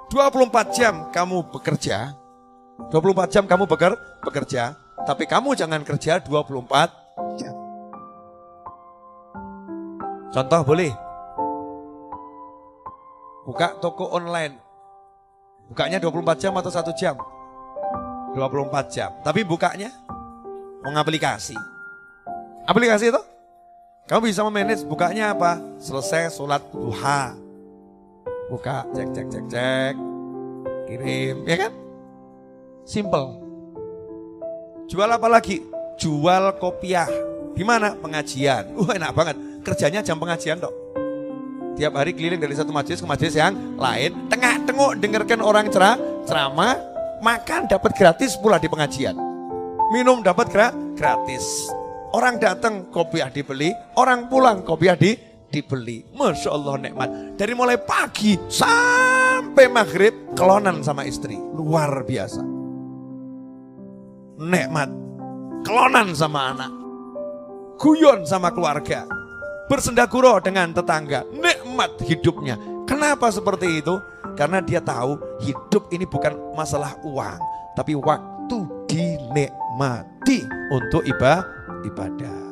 24 jam kamu bekerja, 24 jam kamu bekerja, tapi kamu jangan kerja 24 jam. Contoh boleh? Buka toko online. Bukanya 24 jam atau 1 jam? 24 jam. Tapi bukanya mengaplikasi. Aplikasi itu? Kamu bisa memanage bukanya apa? Selesai sholat duha. Buka, cek, kirim, ya kan? Simple. Jual apa lagi? Jual kopiah. Di mana? Pengajian. Enak banget. Kerjanya jam pengajian dok. Tiap hari keliling dari satu majelis ke majelis yang lain. Tengah-tengok dengarkan orang ceramah. Makan dapat gratis pula di pengajian. Minum dapat gratis. Orang datang kopiah dibeli. Orang pulang kopiah dibeli. Masya Allah nikmat. Dari mulai pagi sampai maghrib kelonan sama istri. Luar biasa. Nikmat. Kelonan sama anak. Guyon sama keluarga. Bersendaguro dengan tetangga. Nikmat hidupnya. Kenapa seperti itu? Karena dia tahu hidup ini bukan masalah uang. Tapi waktu dinikmati untuk ibadah.